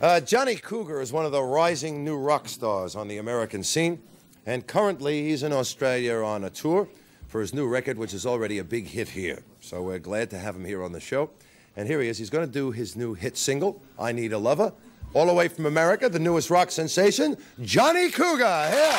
Johnny Cougar is one of the rising new rock stars on the American scene, and currently he's in Australia on a tour for his new record, which is already a big hit here. So we're glad to have him here on the show. And here he is. He's going to do his new hit single, I Need a Lover. All the way from America, the newest rock sensation, Johnny Cougar. Here.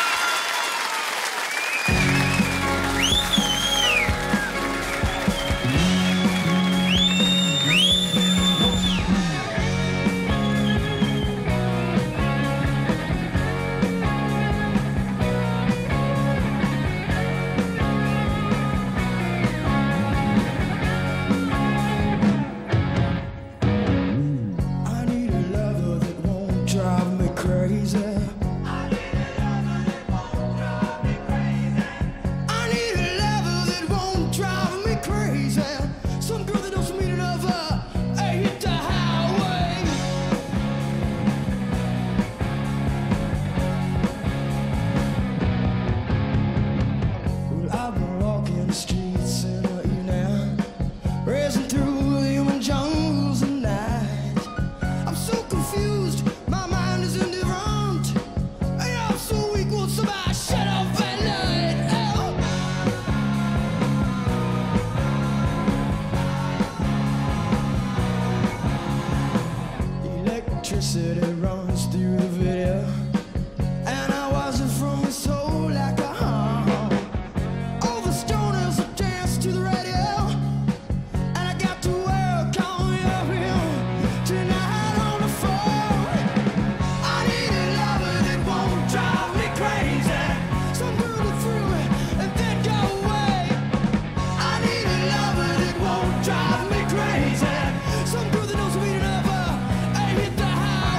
Electricity runs through the video, and I watch it from my soul like a hum. All the stoners dance to the radio, and I got the world calling up here tonight on the phone. I need a lover that won't drive me crazy, some girl to thrill me and then go away. I need a lover that won't drive me crazy, some girl that knows me enough. Hit the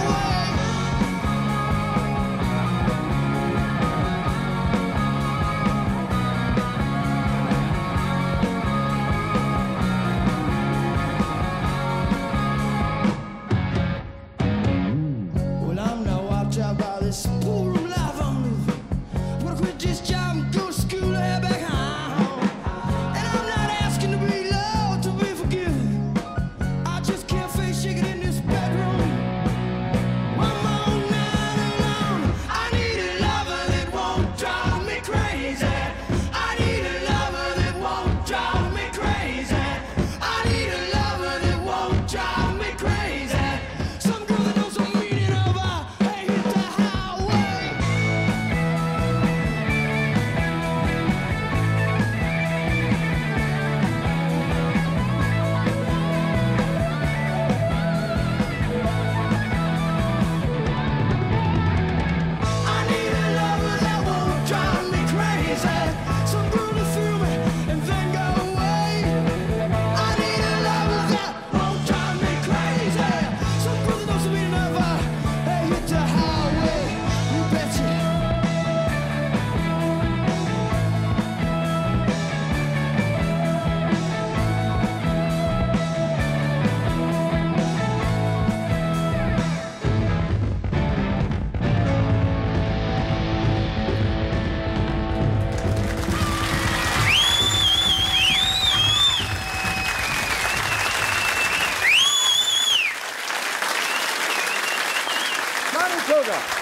well, I'm not watched out by this pool room life I'm living. I'm gonna quit this job and go to school to head back home. And I'm not asking to be loved, to be forgiven. I just can't face shaking in this bedroom. One more night alone. I need a lover that won't drive me crazy. I need a lover that won't drive me crazy. I need a lover that won't drive me crazy. Some girl that knows the meaning of hey, hit the highway. I need a lover that won't drive me crazy, some girl to thrill me and then go away. I need a lover that won't drive me crazy, some girl that knows the meaning of hey, hit the highway. You betcha. Johnny Cougar.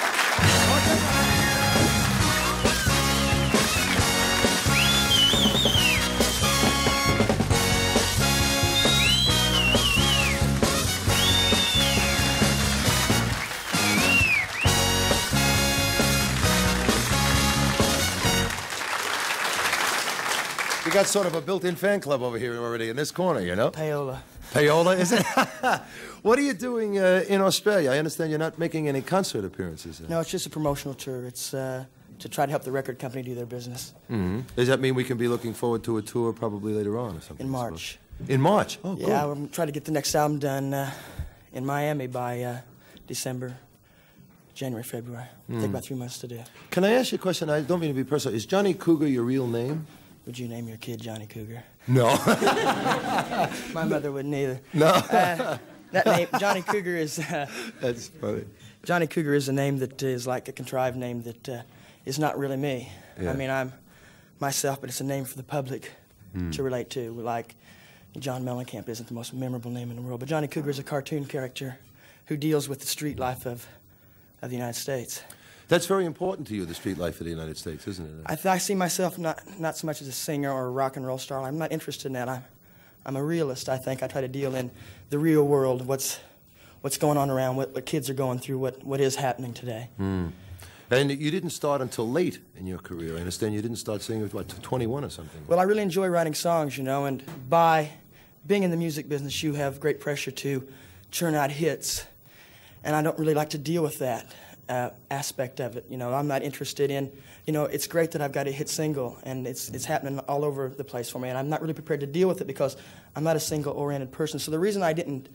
You got sort of a built-in fan club over here already in this corner, you know? Payola. Payola, is it? What are you doing in Australia? I understand you're not making any concert appearances. No, it's just a promotional tour. It's to try to help the record company do their business. Mm-hmm. Does that mean we can be looking forward to a tour probably later on or something? In March. In March? Oh, yeah, cool. I'm trying to get the next album done in Miami by December, January, February. Take about 3 months to do. Can I ask you a question? I don't mean to be personal. Is Johnny Cougar your real name? Would you name your kid Johnny Cougar? No. My mother wouldn't either. No. That name, Johnny Cougar, is... That's funny. Johnny Cougar is a name that is like a contrived name that is not really me. Yeah. I mean, I'm myself, but it's a name for the public to relate to. Like, John Mellencamp isn't the most memorable name in the world, but Johnny Cougar is a cartoon character who deals with the street life of the United States. That's very important to you, the street life of the United States, isn't it? I see myself not so much as a singer or a rock and roll star. I'm not interested in that. I'm a realist, I think. I try to deal in the real world, what's going on around, what kids are going through, what is happening today. Mm. And you didn't start until late in your career. I understand you didn't start singing with, what, 21 or something? Well, I really enjoy writing songs, you know, and by being in the music business, you have great pressure to churn out hits, and I don't really like to deal with that aspect of it. You know, I'm not interested in, you know, it's great that I've got a hit single, and it's happening all over the place for me, and I'm not really prepared to deal with it because I'm not a single-oriented person. So the reason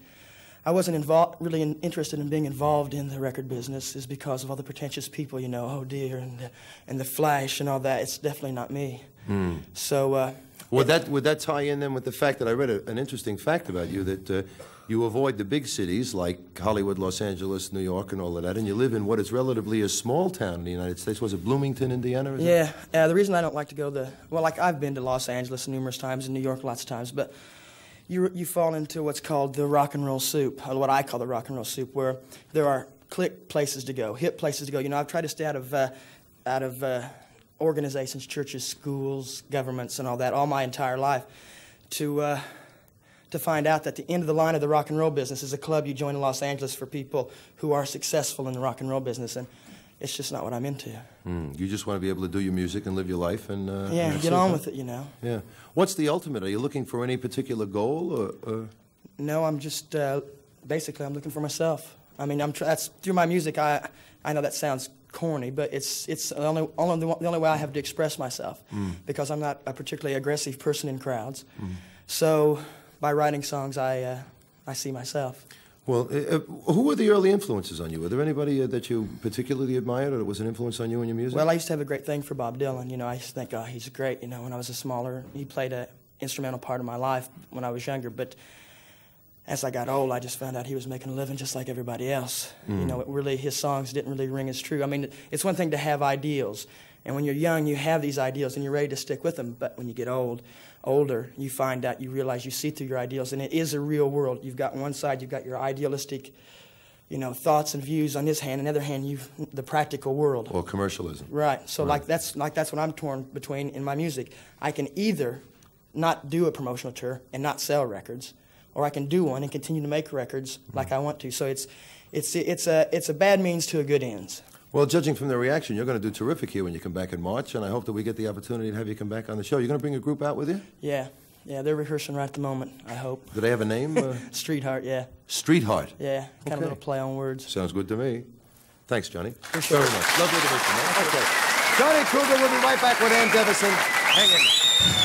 I wasn't really interested in being involved in the record business is because of all the pretentious people, you know, oh dear, and the flash and all that. It's definitely not me. Mm. So would that tie in then with the fact that I read an interesting fact about you, that you avoid the big cities like Hollywood, Los Angeles, New York, and all of that, and you live in what is relatively a small town in the United States. Was it Bloomington, Indiana? Yeah. The reason I don't like to go like I've been to Los Angeles numerous times and New York lots of times, but you fall into what's called the rock and roll soup, or what I call the rock and roll soup, where there are click places to go, hip places to go. You know, I've tried to stay out of organizations, churches, schools, governments, and all that all my entire life to find out that the end of the line of the rock and roll business is a club you join in Los Angeles for people who are successful in the rock and roll business, and it's just not what I'm into. Mm. You just want to be able to do your music and live your life, and get on with it, you know. Yeah. What's the ultimate? Are you looking for any particular goal, or? No, I'm just basically I'm looking for myself. I mean, that's through my music. I know that sounds corny, but it's the only way I have to express myself, because I'm not a particularly aggressive person in crowds. So by writing songs, I see myself. Well, who were the early influences on you? Were there anybody that you particularly admired or that was an influence on you in your music? Well, I used to have a great thing for Bob Dylan. You know, I used to think, oh, he's great. You know, when I was he played an instrumental part of my life when I was younger. But as I got old, I just found out he was making a living just like everybody else. You know, his songs didn't really ring as true. I mean, it's one thing to have ideals. And when you're young, you have these ideals and you're ready to stick with them. But when you get older, you find out, you realize you see through your ideals, and it is a real world. You've got one side, you've got your idealistic, you know, thoughts and views on this hand, and on the other hand, you've the practical world. Or commercialism. Right. So right. That's what I'm torn between in my music. I can either not do a promotional tour and not sell records, or I can do one and continue to make records like I want to. So it's a bad means to a good ends. Well, judging from the reaction, you're going to do terrific here when you come back in March, and I hope that we get the opportunity to have you come back on the show. You're going to bring a group out with you? Yeah, they're reaching right at the moment, I hope. Do they have a name? Streetheart, yeah. Streetheart? Yeah, kind of a little play on words. Sounds good to me. Thanks, Johnny. Appreciate Very much. Lovely to meet you, man. Okay. Johnny Cougar will be right back with Ann Devison. Hang in.